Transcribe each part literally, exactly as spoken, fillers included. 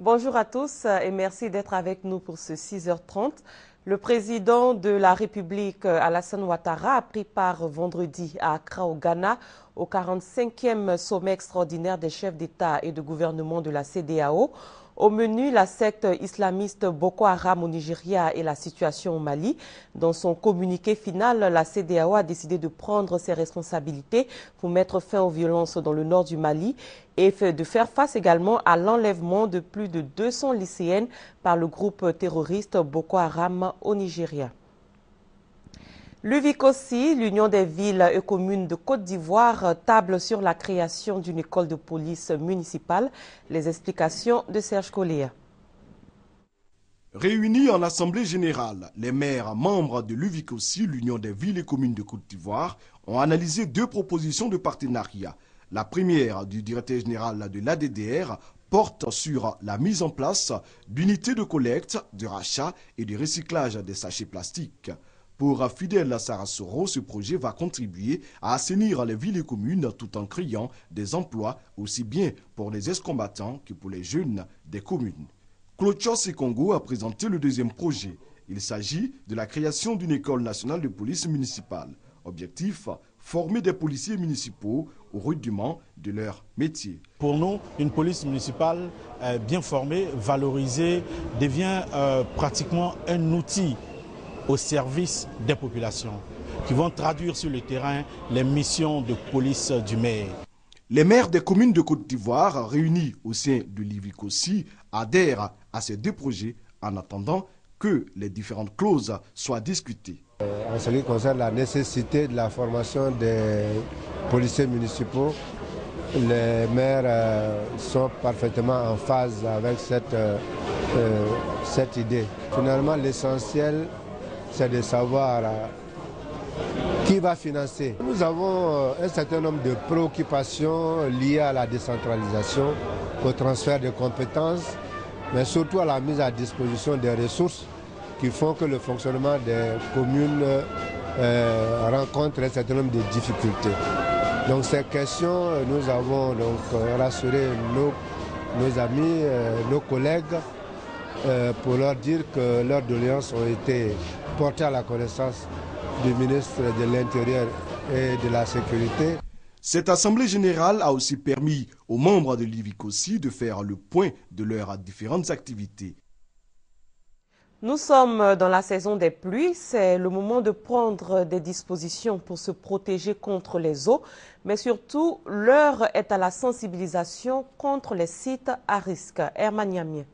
Bonjour à tous et merci d'être avec nous pour ce six heures trente. Le président de la République, Alassane Ouattara, a pris part vendredi à Accra, au Ghana, au quarante-cinquième sommet extraordinaire des chefs d'État et de gouvernement de la C E D E A O. Au menu, la secte islamiste Boko Haram au Nigeria et la situation au Mali. Dans son communiqué final, la C E D E A O a décidé de prendre ses responsabilités pour mettre fin aux violences dans le nord du Mali et de faire face également à l'enlèvement de plus de deux cents lycéennes par le groupe terroriste Boko Haram au Nigeria. L'U V I C aussi, l'Union des villes et communes de Côte d'Ivoire, table sur la création d'une école de police municipale. Les explications de Serge Colléa. Réunis en Assemblée générale, les maires membres de l'U V I C aussi, l'Union des villes et communes de Côte d'Ivoire, ont analysé deux propositions de partenariat. La première du directeur général de l'A D D R porte sur la mise en place d'unités de collecte, de rachat et de recyclage des sachets plastiques. Pour Fidel Sarasoro, ce projet va contribuer à assainir les villes et communes tout en créant des emplois aussi bien pour les ex-combattants que pour les jeunes des communes. Clochos Sekongo a présenté le deuxième projet. Il s'agit de la création d'une école nationale de police municipale. Objectif, former des policiers municipaux au rudiment de leur métier. Pour nous, une police municipale euh, bien formée, valorisée, devient euh, pratiquement un outil au service des populations qui vont traduire sur le terrain les missions de police du maire. Les maires des communes de Côte d'Ivoire, réunis au sein de l'I V I C aussi, adhèrent à ces deux projets en attendant que les différentes clauses soient discutées. En ce qui concerne la nécessité de la formation des policiers municipaux, les maires euh, sont parfaitement en phase avec cette, euh, euh, cette idée. Finalement, l'essentiel, c'est de savoir euh, qui va financer. Nous avons euh, un certain nombre de préoccupations liées à la décentralisation, au transfert de compétences, mais surtout à la mise à disposition des ressources qui font que le fonctionnement des communes euh, rencontre un certain nombre de difficultés. Donc ces questions, nous avons donc rassuré nos, nos amis, euh, nos collègues, euh, pour leur dire que leurs doléances ont été portées à la connaissance du ministre de l'Intérieur et de la Sécurité. Cette assemblée générale a aussi permis aux membres de l'I V I C aussi de faire le point de leurs différentes activités. Nous sommes dans la saison des pluies, c'est le moment de prendre des dispositions pour se protéger contre les eaux, mais surtout l'heure est à la sensibilisation contre les sites à risque. Herman Yamien.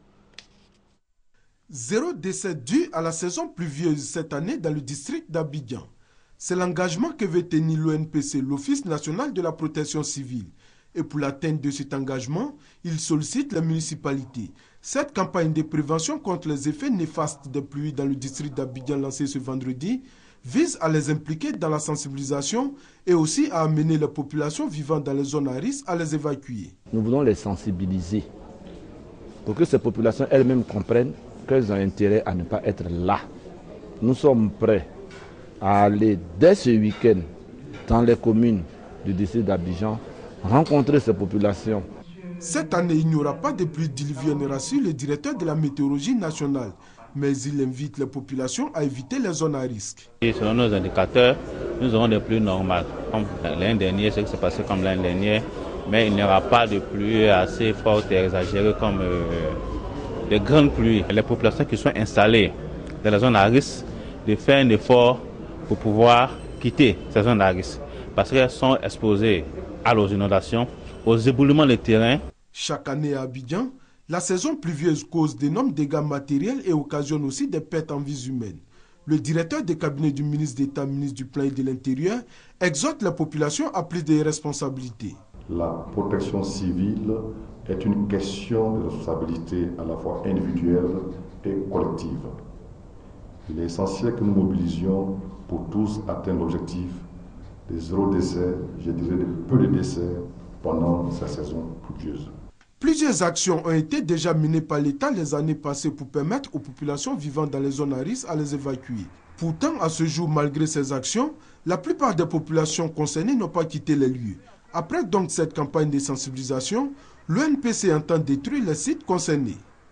Zéro décès dû à la saison pluvieuse cette année dans le district d'Abidjan. C'est l'engagement que veut tenir l'O N P C, l'Office national de la protection civile. Et pour l'atteinte de cet engagement, il sollicite la municipalité. Cette campagne de prévention contre les effets néfastes des pluies dans le district d'Abidjan lancée ce vendredi vise à les impliquer dans la sensibilisation et aussi à amener les populations vivant dans les zones à risque à les évacuer. Nous voulons les sensibiliser pour que ces populations elles-mêmes comprennent qu'elles ont intérêt à ne pas être là. Nous sommes prêts à aller dès ce week-end dans les communes du district d'Abidjan rencontrer ces populations. Cette année, il n'y aura pas de pluie diluvienne, rassure le directeur de la météorologie nationale. Mais il invite les populations à éviter les zones à risque. Et selon nos indicateurs, nous aurons des pluies normales. Comme l'année dernière, c'est que c'est passé comme l'année dernière, mais il n'y aura pas de pluie assez forte et exagérée comme euh, des grandes pluies. Les populations qui sont installées dans la zone à risque, de faire un effort pour pouvoir quitter ces zones à risque, parce qu'elles sont exposées à aux inondations, aux éboulements de terrain. Chaque année à Abidjan, la saison pluvieuse cause d'énormes dégâts matériels et occasionne aussi des pertes en vies humaines. Le directeur des cabinets du ministre d'État, ministre du Plan et de l'Intérieur, exhorte la population à plus de responsabilités. La protection civile est une question de responsabilité à la fois individuelle et collective. Il est essentiel que nous mobilisions pour tous atteindre l'objectif de zéro décès, je dirais de peu de décès pendant cette saison pluvieuse. Plusieurs actions ont été déjà menées par l'État les années passées pour permettre aux populations vivant dans les zones à risque à les évacuer. Pourtant, à ce jour, malgré ces actions, la plupart des populations concernées n'ont pas quitté les lieux. Après donc cette campagne de sensibilisation, l'O N P C entend détruire les sites concernés.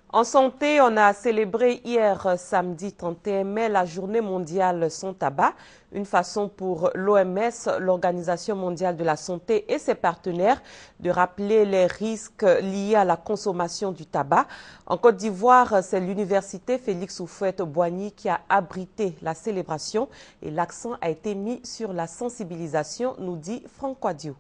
En santé, on a célébré hier samedi trente et un mai la journée mondiale sans tabac, une façon pour l'O M S, l'Organisation mondiale de la santé et ses partenaires de rappeler les risques liés à la consommation du tabac. En Côte d'Ivoire, c'est l'université Félix Houphouët-Boigny qui a abrité la célébration et l'accent a été mis sur la sensibilisation, nous dit Franck Quadio.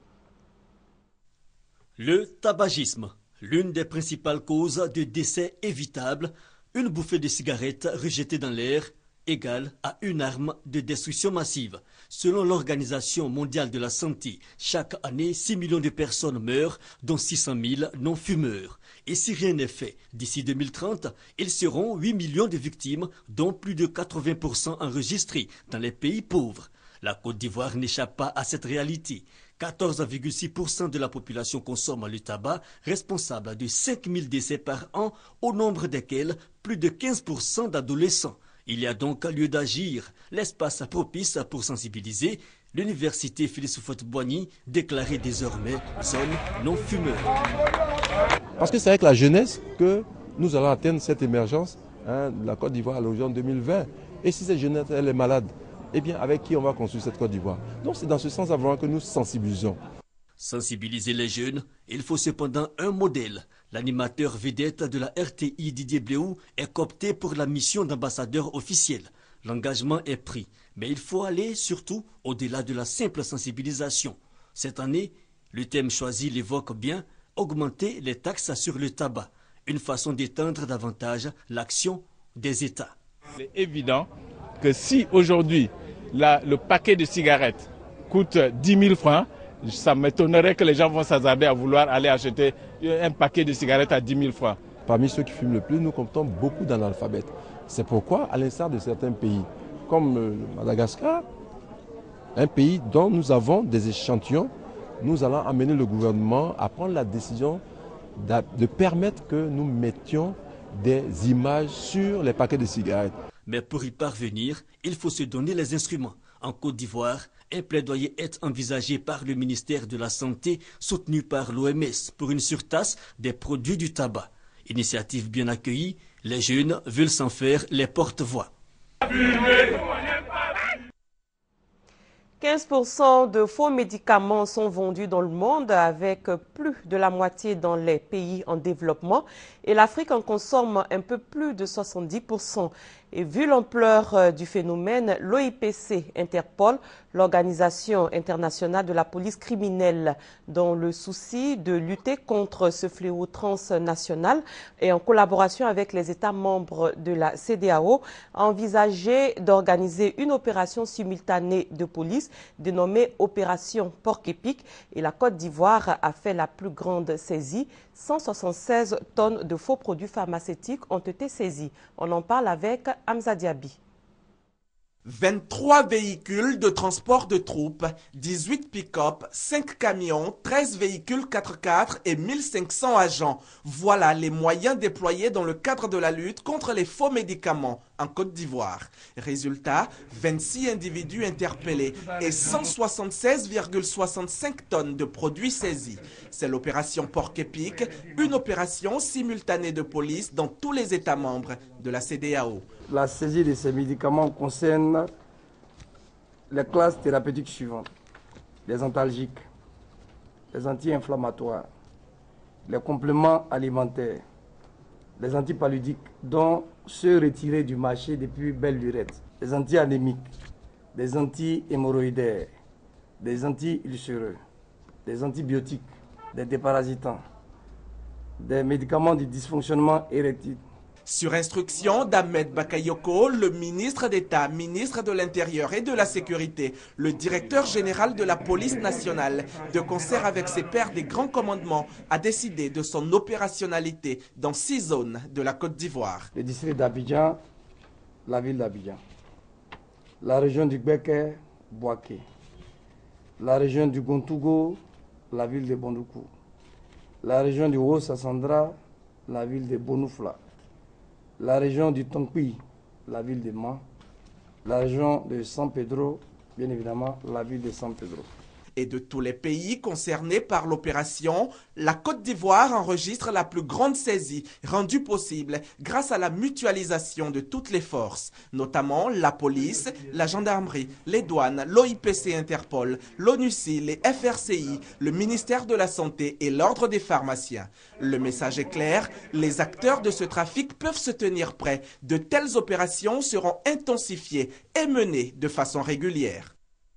Le tabagisme. L'une des principales causes de décès évitables, une bouffée de cigarette rejetée dans l'air égale à une arme de destruction massive. Selon l'Organisation mondiale de la santé, chaque année, six millions de personnes meurent, dont six cent mille non-fumeurs. Et si rien n'est fait, d'ici deux mille trente, ils seront huit millions de victimes, dont plus de quatre-vingts pour cent enregistrés dans les pays pauvres. La Côte d'Ivoire n'échappe pas à cette réalité. quatorze virgule six pour cent de la population consomme le tabac, responsable de cinq mille décès par an, au nombre desquels plus de quinze pour cent d'adolescents. Il y a donc lieu d'agir. L'espace propice pour sensibiliser, l'université Félix Houphouët-Boigny déclarée désormais zone non-fumeur. Parce que c'est avec la jeunesse que nous allons atteindre cette émergence hein, de la Côte d'Ivoire à l'horizon deux mille vingt. Et si cette jeunesse elle est malade, eh bien, avec qui on va construire cette Côte d'Ivoire? Donc, c'est dans ce sens vraiment que nous sensibilisons. Sensibiliser les jeunes, il faut cependant un modèle. L'animateur vedette de la R T I, Didier Bléou, est coopté pour la mission d'ambassadeur officiel. L'engagement est pris, mais il faut aller surtout au-delà de la simple sensibilisation. Cette année, le thème choisi l'évoque bien, augmenter les taxes sur le tabac, une façon d'étendre davantage l'action des États. C'est évident que si aujourd'hui le paquet de cigarettes coûte dix mille francs, ça m'étonnerait que les gens vont s'hasarder à vouloir aller acheter un paquet de cigarettes à dix mille francs. Parmi ceux qui fument le plus, nous comptons beaucoup d'analphabètes. C'est pourquoi, à l'instar de certains pays, comme le Madagascar, un pays dont nous avons des échantillons, nous allons amener le gouvernement à prendre la décision de permettre que nous mettions des images sur les paquets de cigarettes. Mais pour y parvenir, il faut se donner les instruments. En Côte d'Ivoire, un plaidoyer est envisagé par le ministère de la Santé, soutenu par l'O M S, pour une surtaxe des produits du tabac. Initiative bien accueillie, les jeunes veulent s'en faire les porte-voix. quinze pour cent de faux médicaments sont vendus dans le monde, avec plus de la moitié dans les pays en développement, et l'Afrique en consomme un peu plus de soixante-dix pour cent. Et vu l'ampleur du phénomène, l'O I P C interpelle l'Organisation internationale de la police criminelle dans le souci de lutter contre ce fléau transnational et en collaboration avec les États membres de la C D A O, a envisagé d'organiser une opération simultanée de police dénommée Opération Porc-Épic, et la Côte d'Ivoire a fait la plus grande saisie. cent soixante-seize tonnes de faux produits pharmaceutiques ont été saisies. On en parle avec Hamza Diaby. vingt-trois véhicules de transport de troupes, dix-huit pick-up, cinq camions, treize véhicules quatre quatre et mille cinq cents agents. Voilà les moyens déployés dans le cadre de la lutte contre les faux médicaments en Côte d'Ivoire. Résultat, vingt-six individus interpellés et cent soixante-seize virgule soixante-cinq tonnes de produits saisis. C'est l'opération Porc-Épic, une opération simultanée de police dans tous les États membres de la C D A O. La saisie de ces médicaments concerne les classes thérapeutiques suivantes: les antalgiques, les anti-inflammatoires, les compléments alimentaires, les antipaludiques, dont ceux retirés du marché depuis belle lurette, les anti-anémiques, des anti-hémorroïdaires, des anti-ulcéreux, des antibiotiques, des déparasitants, des médicaments du dysfonctionnement érectile. Sur instruction d'Ahmed Bakayoko, le ministre d'État, ministre de l'Intérieur et de la Sécurité, le directeur général de la police nationale, de concert avec ses pairs des grands commandements, a décidé de son opérationnalité dans six zones de la Côte d'Ivoire. Le district d'Abidjan, la ville d'Abidjan, la région du Gbeke, Boaké, la région du Gontougo, la ville de Bondoukou, la région du Haut-Sassandra, la ville de Bonoufla, la région du Tonkui, la ville de Man, la région de San Pedro, bien évidemment la ville de San Pedro. Et de tous les pays concernés par l'opération, la Côte d'Ivoire enregistre la plus grande saisie rendue possible grâce à la mutualisation de toutes les forces, notamment la police, la gendarmerie, les douanes, l'O I P C Interpol, l'ONUCI, les F R C I, le ministère de la Santé et l'Ordre des pharmaciens. Le message est clair, les acteurs de ce trafic peuvent se tenir prêts. De telles opérations seront intensifiées et menées de façon régulière.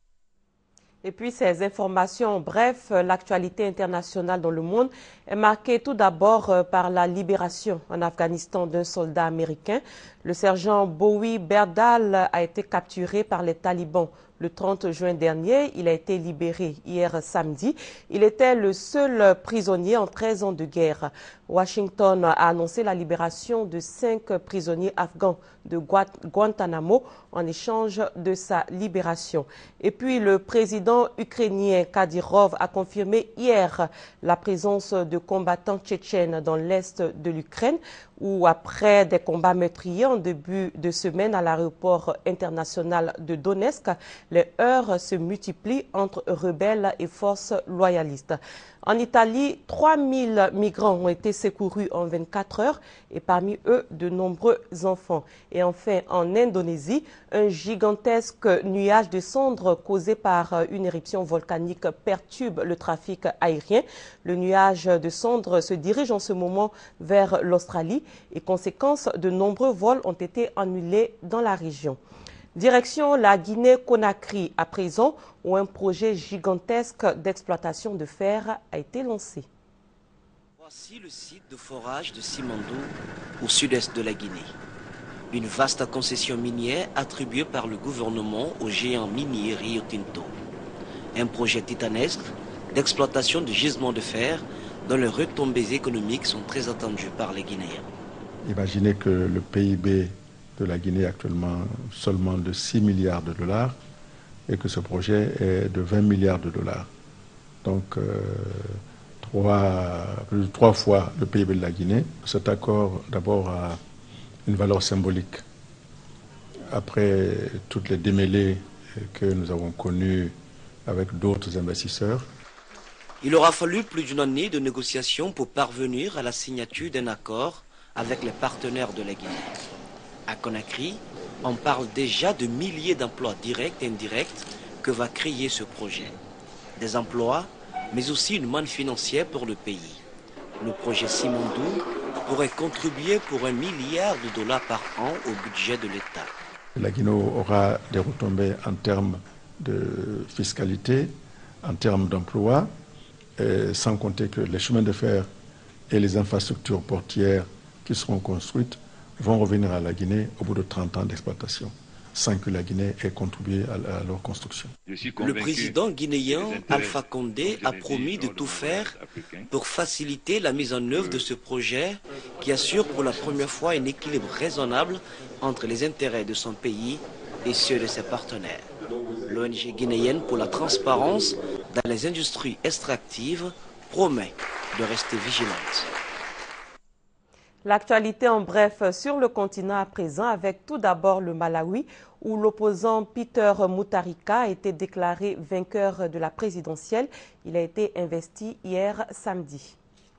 Et puis ces informations, bref, l'actualité internationale dans le monde est marquée tout d'abord par la libération en Afghanistan d'un soldat américain. Le sergent Bowie Berdal a été capturé par les talibans le trente juin dernier. Il a été libéré hier samedi. Il était le seul prisonnier en treize ans de guerre. Washington a annoncé la libération de cinq prisonniers afghans de Guantanamo en échange de sa libération. Et puis le président ukrainien Kadyrov a confirmé hier la présence de combattants tchétchènes dans l'est de l'Ukraine, où après des combats meurtriers en début de semaine à l'aéroport international de Donetsk, les heurts se multiplient entre rebelles et forces loyalistes. En Italie, trois mille migrants ont été secourus en vingt-quatre heures et parmi eux, de nombreux enfants. Et enfin, en Indonésie, un gigantesque nuage de cendres causé par une éruption volcanique perturbe le trafic aérien. Le nuage de cendres se dirige en ce moment vers l'Australie et conséquence, de nombreux vols ont été annulés dans la région. Direction la Guinée-Conakry à présent, où un projet gigantesque d'exploitation de fer a été lancé. Voici le site de forage de Simandou, au sud-est de la Guinée. Une vaste concession minière attribuée par le gouvernement au géant minier Rio Tinto. Un projet titanesque d'exploitation de gisements de fer dont les retombées économiques sont très attendues par les Guinéens. Imaginez que le P I B de la Guinée est actuellement seulement de six milliards de dollars et que ce projet est de vingt milliards de dollars. Donc euh, trois, plus de trois fois le P I B de la Guinée. Cet accord d'abord a une valeur symbolique. Après toutes les démêlés que nous avons connues avec d'autres investisseurs. Il aura fallu plus d'une année de négociations pour parvenir à la signature d'un accord avec les partenaires de la Guinée. À Conakry, on parle déjà de milliers d'emplois directs et indirects que va créer ce projet. Des emplois, mais aussi une manne financière pour le pays. Le projet Simandou pourrait contribuer pour un milliard de dollars par an au budget de l'État. La Guinée aura des retombées en termes de fiscalité, en termes d'emploi, sans compter que les chemins de fer et les infrastructures portières qui seront construites vont revenir à la Guinée au bout de trente ans d'exploitation, sans que la Guinée ait contribué à, à leur construction. Le président guinéen Alpha Condé a promis de tout faire pour faciliter la mise en œuvre de ce projet qui assure pour la première fois un équilibre raisonnable entre les intérêts de son pays et ceux de ses partenaires. L'O N G guinéenne pour la transparence dans les industries extractives promet de rester vigilante. L'actualité en bref sur le continent à présent avec tout d'abord le Malawi où l'opposant Peter Mutharika a été déclaré vainqueur de la présidentielle. Il a été investi hier samedi.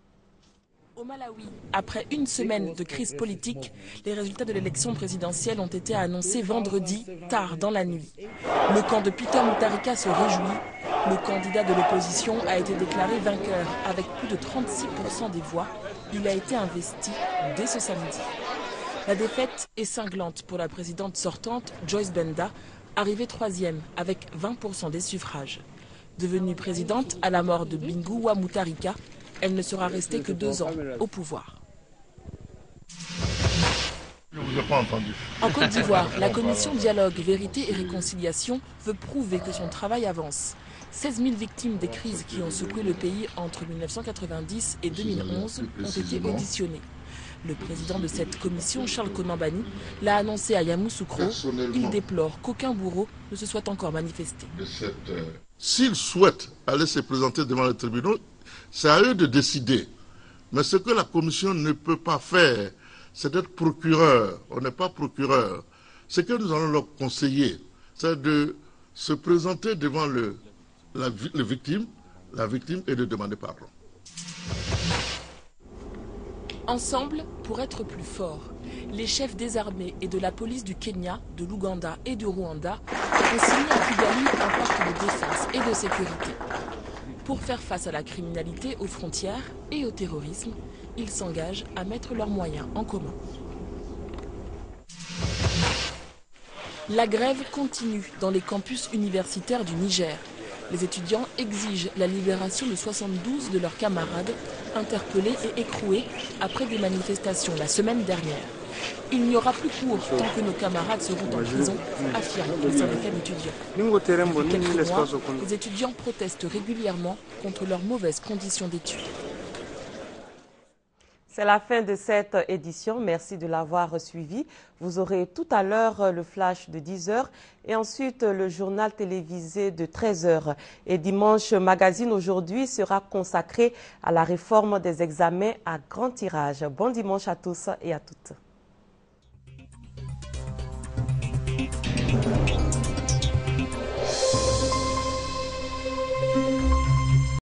Au Malawi, après une semaine de crise politique, les résultats de l'élection présidentielle ont été annoncés vendredi, tard dans la nuit. Le camp de Peter Mutharika se réjouit. Le candidat de l'opposition a été déclaré vainqueur avec plus de trente-six pour cent des voix. Il a été investi dès ce samedi. La défaite est cinglante pour la présidente sortante, Joyce Benda, arrivée troisième avec vingt pour cent des suffrages. Devenue présidente à la mort de Bingu Mutharika, elle ne sera restée que deux ans au pouvoir. Je ne vous ai pas entendu. En Côte d'Ivoire, la commission Dialogue, Vérité et Réconciliation veut prouver que son travail avance. seize mille victimes des crises qui ont secoué le pays entre mille neuf cent quatre-vingt-dix et deux mille onze ont été auditionnées. Le président de cette commission, Charles Konan-Banny, l'a annoncé à Yamoussoukro. Il déplore qu'aucun bourreau ne se soit encore manifesté. S'ils souhaitent aller se présenter devant les tribunaux, c'est à eux de décider. Mais ce que la commission ne peut pas faire, c'est d'être procureur. On n'est pas procureur. Ce que nous allons leur conseiller, c'est de se présenter devant le la, la victime, la victime et de demander pardon. Ensemble, pour être plus forts, les chefs des armées et de la police du Kenya, de l'Ouganda et du Rwanda ont signé à Kigali un pacte de défense et de sécurité. Pour faire face à la criminalité aux frontières et au terrorisme, ils s'engagent à mettre leurs moyens en commun. La grève continue dans les campus universitaires du Niger. Les étudiants exigent la libération de soixante-douze de leurs camarades interpellés et écroués après des manifestations la semaine dernière. Il n'y aura plus cours tant que nos camarades seront en prison, affirme le syndicat d'étudiants. Depuis quelques mois, les étudiants protestent régulièrement contre leurs mauvaises conditions d'études. C'est la fin de cette édition. Merci de l'avoir suivi. Vous aurez tout à l'heure le flash de dix heures et ensuite le journal télévisé de treize heures. Et dimanche, magazine aujourd'hui sera consacré à la réforme des examens à grand tirage. Bon dimanche à tous et à toutes.